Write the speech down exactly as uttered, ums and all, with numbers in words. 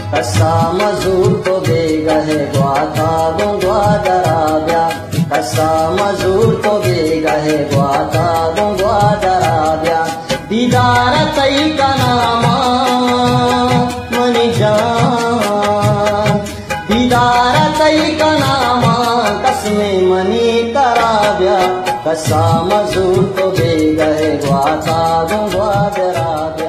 कसा मजूर तो बेगहे ग्वाता गुंगवा दराब्या कसा मजूर तो बेगहे ग्वाता गुंगवा दराब्या दीदार तई का नामा मनी जान दीदार तई का नामा कसमे मनी तराब्या कसा मजूर तो बेगहे ग्वाता गुंगवा दराब्या।